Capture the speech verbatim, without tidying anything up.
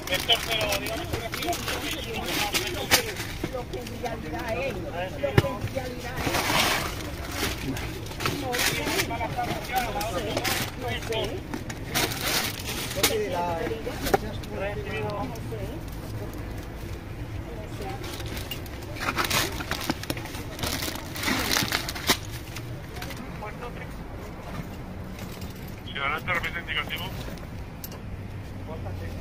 El tercero, digamos, lo que en realidad es, lo que en realidad es. No sé, no sé, no sé. No sé. Ciudadano, ¿te repite indicativo?